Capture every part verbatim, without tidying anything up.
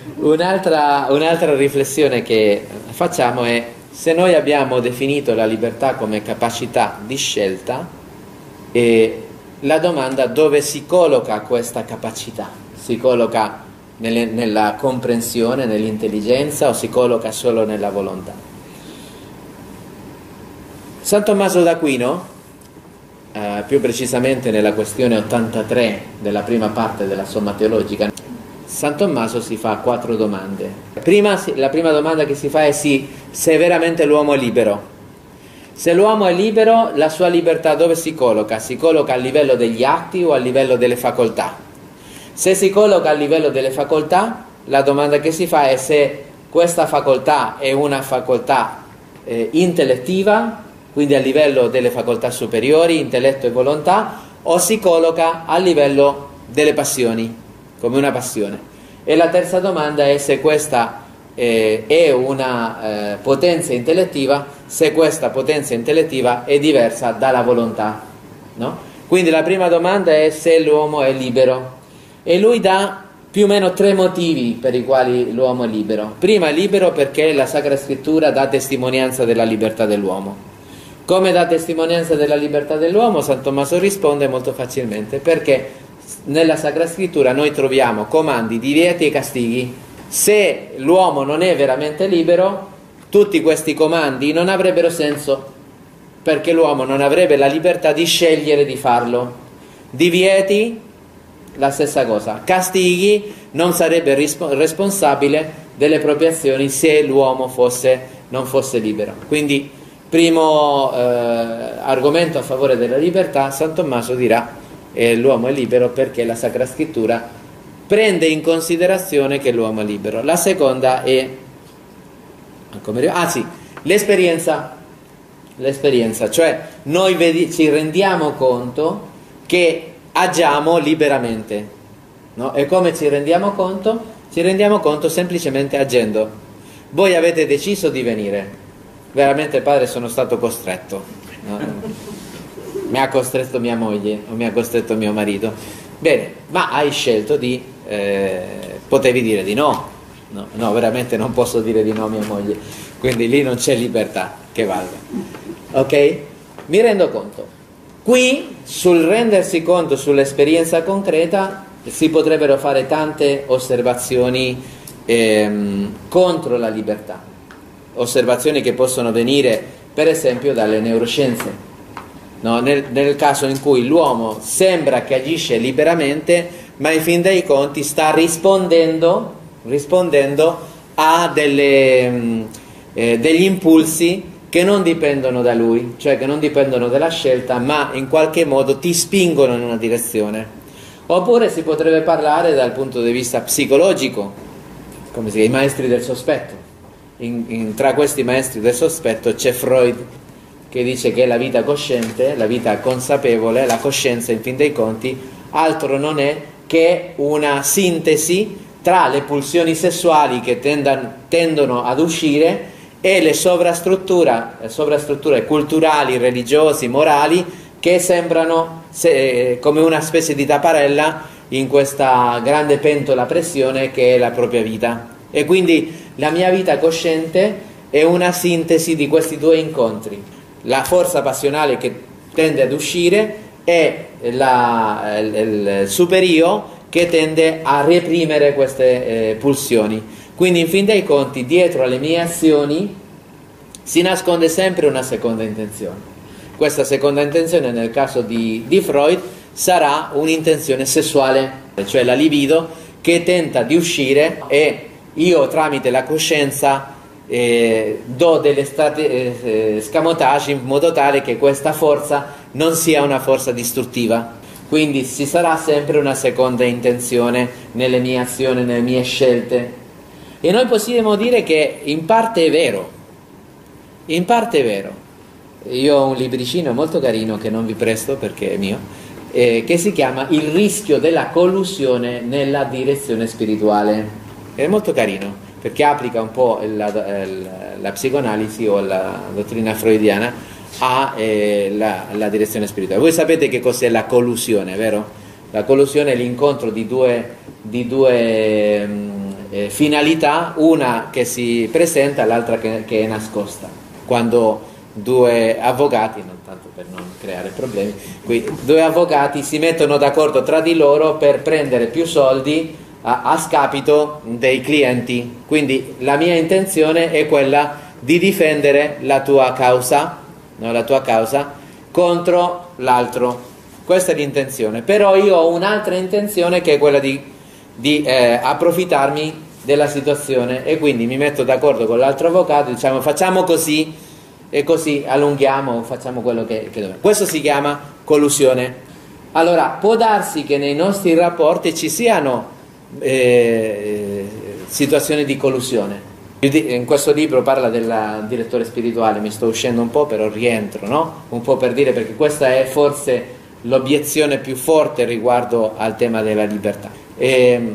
Un'altra un'altra riflessione che facciamo è: se noi abbiamo definito la libertà come capacità di scelta, e la domanda dove si colloca questa capacità? Si colloca nelle, nella comprensione, nell'intelligenza, o si colloca solo nella volontà? San Tommaso d'Aquino, eh, più precisamente nella questione ottantatré della prima parte della Somma Teologica, San Tommaso si fa quattro domande. Prima, la prima domanda che si fa è sì, se veramente l'uomo è libero. Se l'uomo è libero, la sua libertà dove si colloca? Si colloca a livello degli atti o a livello delle facoltà? Se si colloca a livello delle facoltà, la domanda che si fa è se questa facoltà è una facoltà eh, intellettiva, quindi a livello delle facoltà superiori, intelletto e volontà, o si colloca a livello delle passioni, come una passione. E la terza domanda è se questa eh, è una eh, potenza intellettiva, se questa potenza intellettiva è diversa dalla volontà, no? Quindi la prima domanda è se l'uomo è libero, e lui dà più o meno tre motivi per i quali l'uomo è libero. Prima è libero perché la Sacra Scrittura dà testimonianza della libertà dell'uomo. Come dà testimonianza della libertà dell'uomo? San Tommaso risponde molto facilmente: perché nella Sacra Scrittura noi troviamo comandi, divieti e castighi. Se l'uomo non è veramente libero, tutti questi comandi non avrebbero senso, perché l'uomo non avrebbe la libertà di scegliere di farlo. Divieti, la stessa cosa. Castighi, non sarebbe responsabile delle proprie azioni se l'uomo fosse, non fosse libero. Quindi, primo eh, argomento a favore della libertà, San Tommaso dirà e l'uomo è libero perché la Sacra Scrittura prende in considerazione che l'uomo è libero. La seconda è, come, ah sì, l'esperienza, l'esperienza, cioè noi vedi, ci rendiamo conto che agiamo liberamente, no? E come ci rendiamo conto? Ci rendiamo conto semplicemente agendo. Voi avete deciso di venire, veramente padre sono stato costretto, no? Mi ha costretto mia moglie o mi ha costretto mio marito. Bene, ma hai scelto di eh, potevi dire di no. no no veramente non posso dire di no a mia moglie, quindi lì non c'è libertà che valga, ok? Mi rendo conto. Qui sul rendersi conto, sull'esperienza concreta, si potrebbero fare tante osservazioni ehm, contro la libertà, osservazioni che possono venire per esempio dalle neuroscienze. No, nel, nel caso in cui l'uomo sembra che agisce liberamente, ma in fin dei conti sta rispondendo, rispondendo a delle, mh, eh, degli impulsi che non dipendono da lui, cioè che non dipendono dalla scelta, ma in qualche modo ti spingono in una direzione. Oppure si potrebbe parlare dal punto di vista psicologico, come si chiama, i maestri del sospetto. In, in, tra questi maestri del sospetto c'è Freud, che dice che la vita cosciente, la vita consapevole, la coscienza in fin dei conti, altro non è che una sintesi tra le pulsioni sessuali che tendan, tendono ad uscire e le sovrastrutture, le sovrastrutture culturali, religiosi, morali, che sembrano se, come una specie di tapparella in questa grande pentola a pressione che è la propria vita. E quindi la mia vita cosciente è una sintesi di questi due incontri. La forza passionale che tende ad uscire e la, il, il superio che tende a reprimere queste eh, pulsioni. Quindi in fin dei conti dietro alle mie azioni si nasconde sempre una seconda intenzione. Questa seconda intenzione nel caso di, di Freud sarà un'intenzione sessuale, cioè la libido che tenta di uscire, e io tramite la coscienza Eh, do delle strate, eh, scamotage in modo tale che questa forza non sia una forza distruttiva. Quindi ci sarà sempre una seconda intenzione nelle mie azioni, nelle mie scelte. E noi possiamo dire che in parte è vero, in parte è vero. Io ho un libricino molto carino che non vi presto perché è mio, eh, che si chiama Il rischio della collusione nella direzione spirituale. È molto carino, perché applica un po' la, la, la psicoanalisi o la dottrina freudiana alla direzione spirituale. Voi sapete che cos'è la collusione, vero? La collusione è l'incontro di due, di due eh, finalità, una che si presenta e l'altra che, che è nascosta. Quando due avvocati, non tanto per non creare problemi, qui, due avvocati si mettono d'accordo tra di loro per prendere più soldi a, a scapito dei clienti. Quindi la mia intenzione è quella di difendere la tua causa, no, la tua causa contro l'altro. Questa è l'intenzione. Però io ho un'altra intenzione che è quella di, di eh, approfittarmi della situazione, e quindi mi metto d'accordo con l'altro avvocato, diciamo facciamo così e così allunghiamo, facciamo quello che, che dobbiamo. Questo si chiama collusione. Allora, può darsi che nei nostri rapporti ci siano eh, situazioni di collusione. In questo libro parla del direttore spirituale, mi sto uscendo un po', però rientro, no? Un po' per dire, perché questa è forse l'obiezione più forte riguardo al tema della libertà. E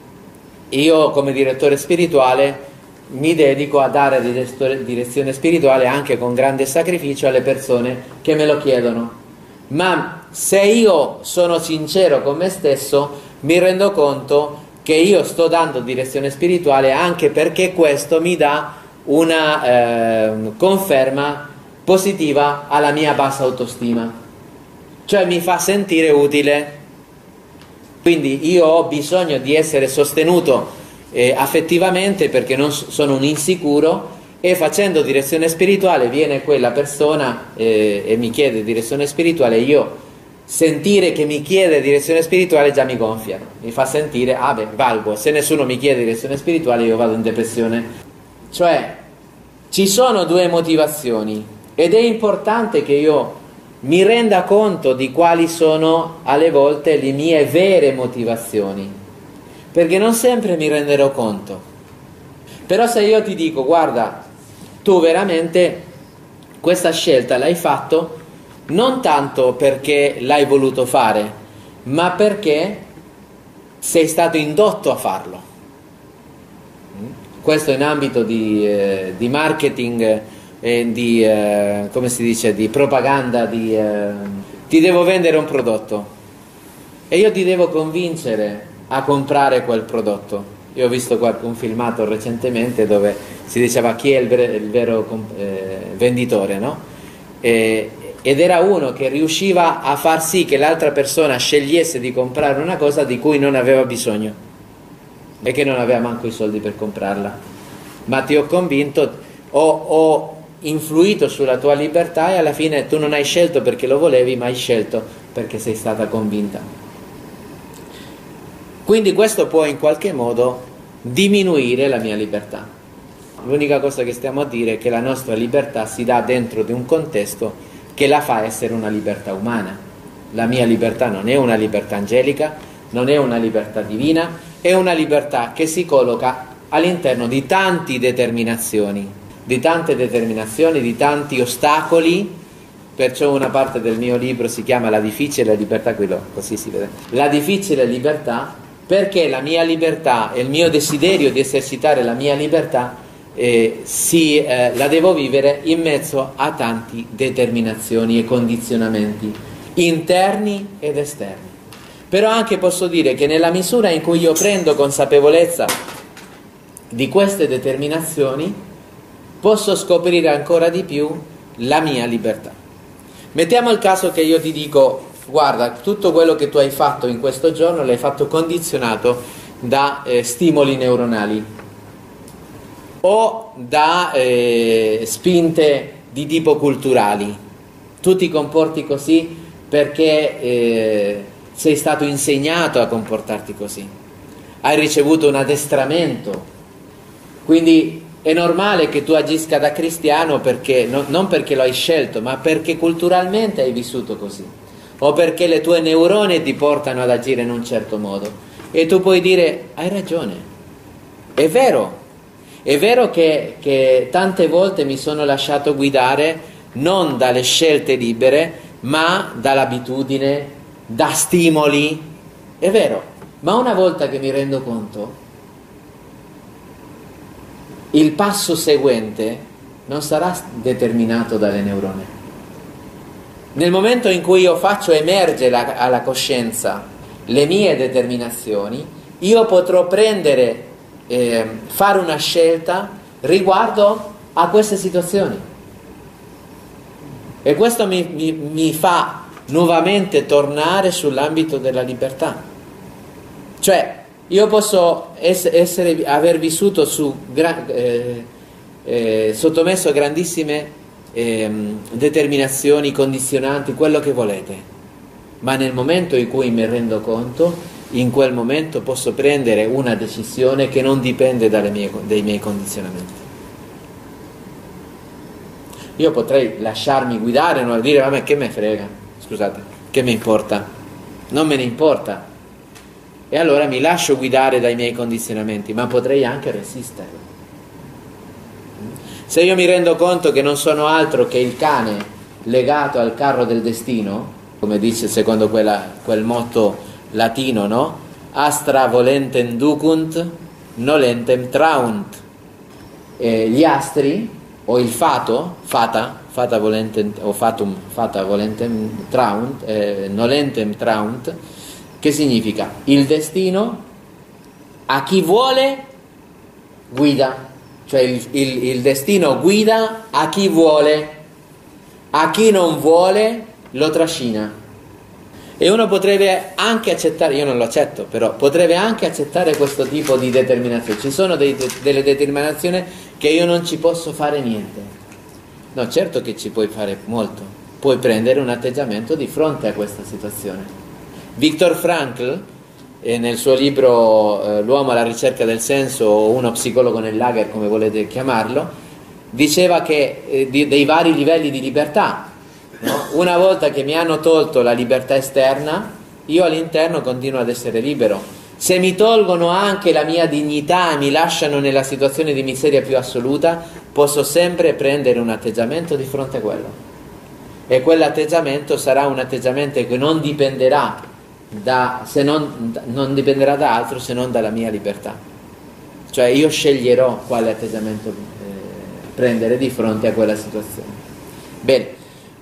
io come direttore spirituale mi dedico a dare direzione spirituale anche con grande sacrificio alle persone che me lo chiedono, ma se io sono sincero con me stesso mi rendo conto che io sto dando direzione spirituale anche perché questo mi dà una eh, conferma positiva alla mia bassa autostima, cioè mi fa sentire utile. Quindi io ho bisogno di essere sostenuto eh, affettivamente, perché non sono un insicuro, e facendo direzione spirituale viene quella persona eh, e mi chiede direzione spirituale, io sentire che mi chiede direzione spirituale già mi gonfia, mi fa sentire, ah beh, valgo, se nessuno mi chiede direzione spirituale io vado in depressione. Cioè ci sono due motivazioni ed è importante che io mi renda conto di quali sono alle volte le mie vere motivazioni, perché non sempre mi renderò conto. Però se io ti dico, guarda, tu veramente questa scelta l'hai fatto non tanto perché l'hai voluto fare, ma perché sei stato indotto a farlo. Questo in ambito di, eh, di marketing, eh, di, eh, come si dice, di propaganda, di, eh, ti devo vendere un prodotto e io ti devo convincere a comprare quel prodotto. Io ho visto qualche, un filmato recentemente dove si diceva chi è il, ver il vero eh, venditore, no? E, ed era uno che riusciva a far sì che l'altra persona scegliesse di comprare una cosa di cui non aveva bisogno e che non aveva manco i soldi per comprarla, ma ti ho convinto, ho, ho influito sulla tua libertà e alla fine tu non hai scelto perché lo volevi, ma hai scelto perché sei stata convinta. Quindi questo può in qualche modo diminuire la mia libertà. L'unica cosa che stiamo a dire è che la nostra libertà si dà dentro di un contesto che la fa essere una libertà umana. La mia libertà non è una libertà angelica, non è una libertà divina, è una libertà che si colloca all'interno di tante determinazioni, di tante determinazioni, di tanti ostacoli. Perciò una parte del mio libro si chiama La difficile libertà, qui lo, così si vede, la difficile libertà, perché la mia libertà e il mio desiderio di esercitare la mia libertà Eh, sì, eh, la devo vivere in mezzo a tante determinazioni e condizionamenti interni ed esterni. Però anche posso dire che nella misura in cui io prendo consapevolezza di queste determinazioni posso scoprire ancora di più la mia libertà. Mettiamo il caso che io ti dico, guarda, tutto quello che tu hai fatto in questo giorno l'hai fatto condizionato da eh, stimoli neuronali o da eh, spinte di tipo culturali. Tu ti comporti così perché eh, sei stato insegnato a comportarti così, hai ricevuto un addestramento, quindi è normale che tu agisca da cristiano perché, no, non perché lo hai scelto, ma perché culturalmente hai vissuto così, o perché le tue neuroni ti portano ad agire in un certo modo. E tu puoi dire, hai ragione, è vero. È vero che, che tante volte mi sono lasciato guidare non dalle scelte libere, ma dall'abitudine, da stimoli. È vero, ma una volta che mi rendo conto, il passo seguente non sarà determinato dalle neuroni. Nel momento in cui io faccio emergere alla coscienza le mie determinazioni, io potrò prendere eh, fare una scelta riguardo a queste situazioni. E questo mi, mi, mi fa nuovamente tornare sull'ambito della libertà. Cioè, io posso essere, essere, aver vissuto su, eh, eh, sottomesso a grandissime eh, determinazioni, condizionanti, quello che volete, ma nel momento in cui mi rendo conto, in quel momento posso prendere una decisione che non dipende dalle mie, dai miei condizionamenti. Io potrei lasciarmi guidare, non dire vabbè, che me frega, scusate, che me importa, non me ne importa, e allora mi lascio guidare dai miei condizionamenti, ma potrei anche resistere. Se io mi rendo conto che non sono altro che il cane legato al carro del destino, come dice secondo quella, quel motto latino, no? Astra volentem ducunt, nolentem traunt. E gli astri o il fato, fata, fata volentem, o fatum, fata volentem traunt, eh, nolentem traunt, che significa il destino a chi vuole guida, cioè il, il, il destino guida a chi vuole, a chi non vuole lo trascina. E uno potrebbe anche accettare, io non lo accetto, però potrebbe anche accettare questo tipo di determinazione. Ci sono dei, de, delle determinazioni che io non ci posso fare niente. No, certo che ci puoi fare molto, puoi prendere un atteggiamento di fronte a questa situazione. Viktor Frankl, eh, nel suo libro eh, L'uomo alla ricerca del senso, o uno psicologo nel lager, come volete chiamarlo, diceva che eh, di, dei vari livelli di libertà, no? Una volta che mi hanno tolto la libertà esterna, io all'interno continuo ad essere libero. Se mi tolgono anche la mia dignità e mi lasciano nella situazione di miseria più assoluta, posso sempre prendere un atteggiamento di fronte a quello, e quell'atteggiamento sarà un atteggiamento che non dipenderà da, se non, non dipenderà da altro se non dalla mia libertà. Cioè io sceglierò quale atteggiamento eh, prendere di fronte a quella situazione. Bene,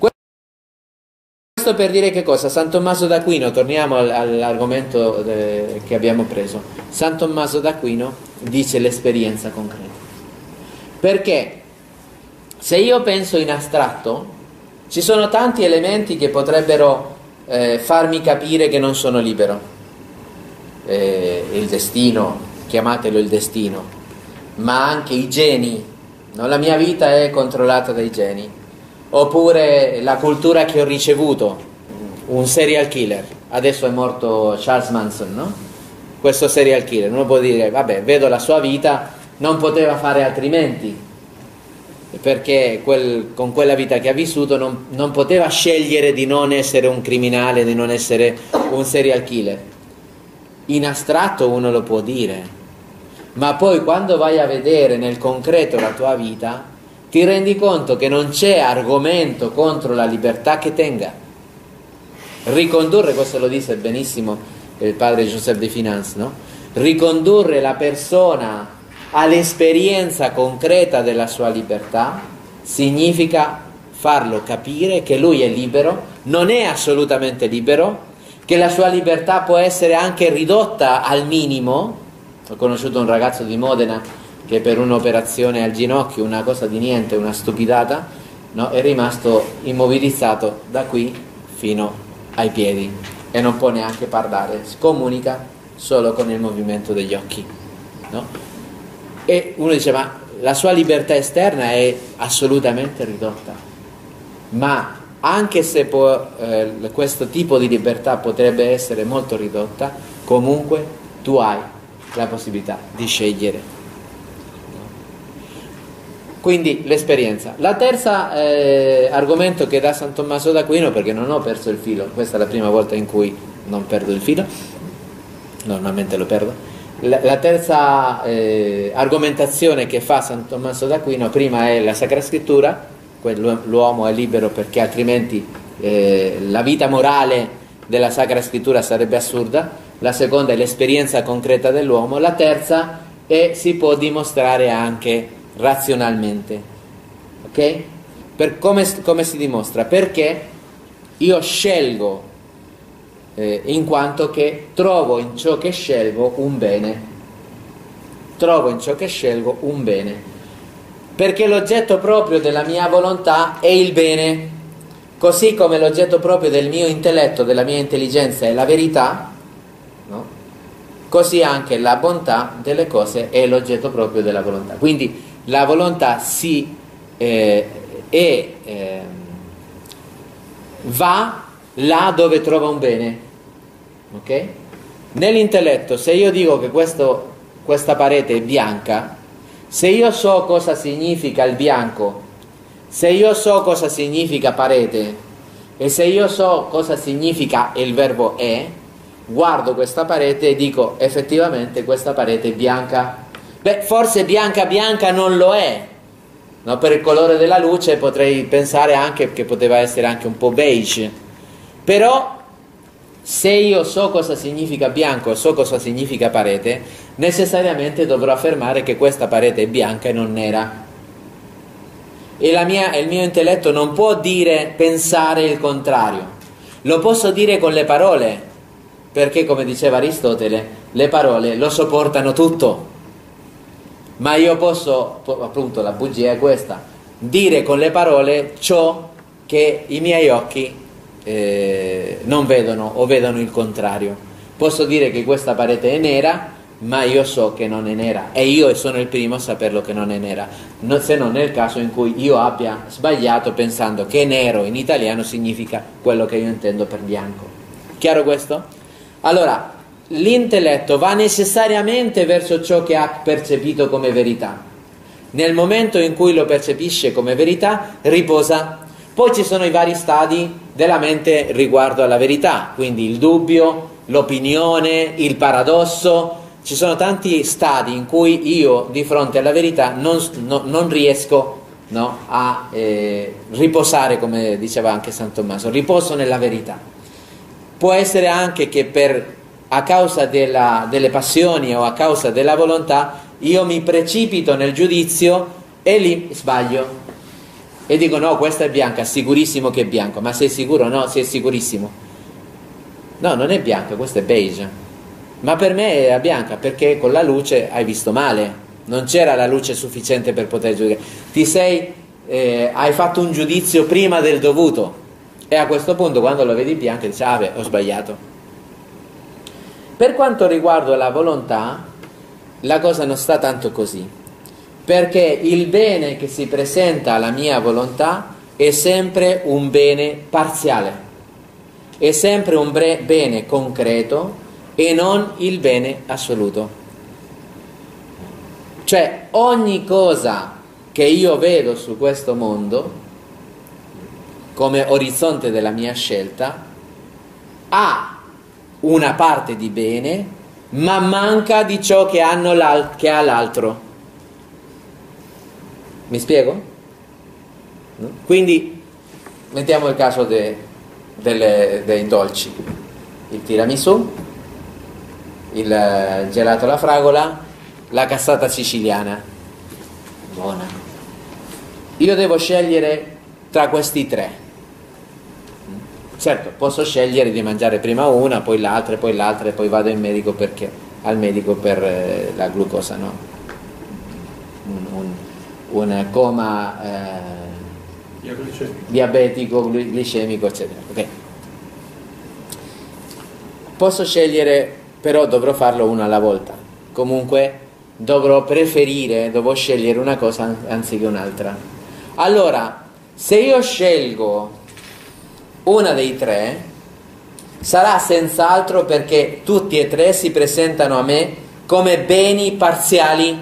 questo per dire che cosa? San Tommaso d'Aquino, torniamo all'argomento eh, che abbiamo preso. San Tommaso d'Aquino dice l'esperienza concreta, perché se io penso in astratto ci sono tanti elementi che potrebbero eh, farmi capire che non sono libero. Eh, il destino, chiamatelo il destino, ma anche i geni, no? La mia vita è controllata dai geni, oppure la cultura che ho ricevuto, un serial killer, adesso è morto Charles Manson, no? Questo serial killer, uno può dire vabbè, vedo la sua vita, non poteva fare altrimenti, perché quel, con quella vita che ha vissuto non, non poteva scegliere di non essere un criminale, di non essere un serial killer. In astratto uno lo può dire, ma poi quando vai a vedere nel concreto la tua vita ti rendi conto che non c'è argomento contro la libertà che tenga. Ricondurre, questo lo dice benissimo il padre Joseph de Finance, no? Ricondurre la persona all'esperienza concreta della sua libertà significa farlo capire che lui è libero, non è assolutamente libero, che la sua libertà può essere anche ridotta al minimo. Ho conosciuto un ragazzo di Modena che per un'operazione al ginocchio, una cosa di niente, una stupidata, no, è rimasto immobilizzato da qui fino ai piedi e non può neanche parlare, si comunica solo con il movimento degli occhi, no? E uno dice ma la sua libertà esterna è assolutamente ridotta, ma anche se può, eh, questo tipo di libertà potrebbe essere molto ridotta, comunque tu hai la possibilità di scegliere. Quindi l'esperienza. La terza eh, argomento che dà San Tommaso d'Aquino, perché non ho perso il filo, questa è la prima volta in cui non perdo il filo, normalmente lo perdo. La, la terza eh, argomentazione che fa San Tommaso d'Aquino, prima è la Sacra Scrittura, l'uomo è libero perché altrimenti eh, la vita morale della Sacra Scrittura sarebbe assurda. La seconda è l'esperienza concreta dell'uomo. La terza è si può dimostrare anche razionalmente, ok? Per come, come si dimostra? Perché io scelgo eh, in quanto che trovo in ciò che scelgo un bene, trovo in ciò che scelgo un bene, perché l'oggetto proprio della mia volontà è il bene, così come l'oggetto proprio del mio intelletto, della mia intelligenza è la verità, no? Così anche la bontà delle cose è l'oggetto proprio della volontà. Quindi la volontà si eh, è, eh, va là dove trova un bene, ok? Nell'intelletto, se io dico che questo, questa parete è bianca, se io so cosa significa il bianco, se io so cosa significa parete e se io so cosa significa il verbo è, guardo questa parete e dico effettivamente questa parete è bianca. Beh, forse bianca bianca non lo è, no? Per il colore della luce potrei pensare anche che poteva essere anche un po' beige, però se io so cosa significa bianco e so cosa significa parete, necessariamente dovrò affermare che questa parete è bianca e non nera. E la mia, il mio intelletto non può dire, pensare il contrario. Lo posso dire con le parole, perché come diceva Aristotele, le parole lo sopportano tutto. Ma io posso, appunto la bugia è questa, dire con le parole ciò che i miei occhi eh, non vedono o vedono il contrario. Posso dire che questa parete è nera, ma io so che non è nera e io sono il primo a saperlo che non è nera, no, se non nel caso in cui io abbia sbagliato pensando che nero in italiano significa quello che io intendo per bianco. Chiaro questo? Allora, l'intelletto va necessariamente verso ciò che ha percepito come verità. Nel momento in cui lo percepisce come verità, riposa. Poi ci sono i vari stadi della mente riguardo alla verità, quindi il dubbio, l'opinione, il paradosso. Ci sono tanti stadi in cui io di fronte alla verità non, no, non riesco, no, a eh, riposare, come diceva anche San Tommaso, riposo nella verità. Può essere anche che per, a causa della, delle passioni o a causa della volontà io mi precipito nel giudizio e lì sbaglio e dico no, questa è bianca, sicurissimo che è bianco. Ma sei sicuro? No, sei sicurissimo. No, non è bianca, questa è beige. Ma per me era bianca perché con la luce hai visto male, non c'era la luce sufficiente per poter giudicare. Ti sei, eh, hai fatto un giudizio prima del dovuto e a questo punto quando lo vedi bianco dici ah beh, ho sbagliato. Per quanto riguarda la volontà, la cosa non sta tanto così, perché il bene che si presenta alla mia volontà è sempre un bene parziale, è sempre un bene concreto e non il bene assoluto. Cioè ogni cosa che io vedo su questo mondo come orizzonte della mia scelta ha una parte di bene ma manca di ciò che, hanno l'al- che ha l'altro. Mi spiego? No? Quindi mettiamo il caso de- delle, dei dolci, il tiramisù, il gelato alla fragola, la cassata siciliana. Buona. Io devo scegliere tra questi tre. Certo, posso scegliere di mangiare prima una, poi l'altra, poi l'altra e poi vado in medico perché, al medico per eh, la glucosa, no? Un, un, un coma eh, diabetico, glicemico, eccetera. Okay. Posso scegliere, però dovrò farlo una alla volta. Comunque dovrò preferire, dovrò scegliere una cosa anziché un'altra. Allora, se io scelgo una dei tre, sarà senz'altro perché tutti e tre si presentano a me come beni parziali,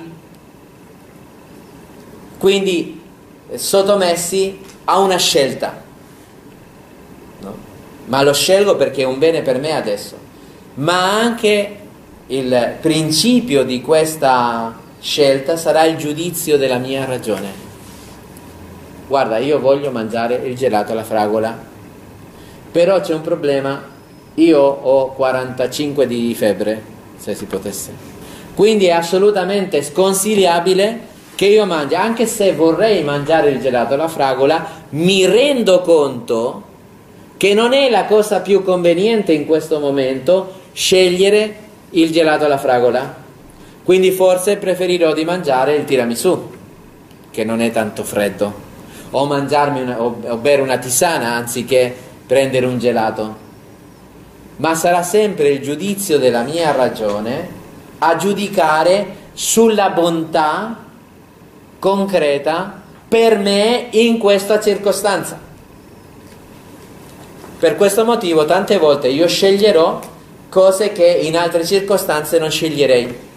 quindi sottomessi a una scelta, no? Ma lo scelgo perché è un bene per me adesso. Ma anche il principio di questa scelta sarà il giudizio della mia ragione. Guarda, io voglio mangiare il gelato alla fragola, però c'è un problema, io ho quarantacinque di febbre, se si potesse, quindi è assolutamente sconsigliabile che io mangi, anche se vorrei mangiare il gelato alla fragola, mi rendo conto che non è la cosa più conveniente in questo momento scegliere il gelato alla fragola, Quindi forse preferirò di mangiare il tiramisù, che non è tanto freddo, o mangiarmi una, o, o bere una tisana anziché prendere un gelato. Ma sarà sempre il giudizio della mia ragione a giudicare sulla bontà concreta per me in questa circostanza. Per questo motivo tante volte io sceglierò cose che in altre circostanze non sceglierei.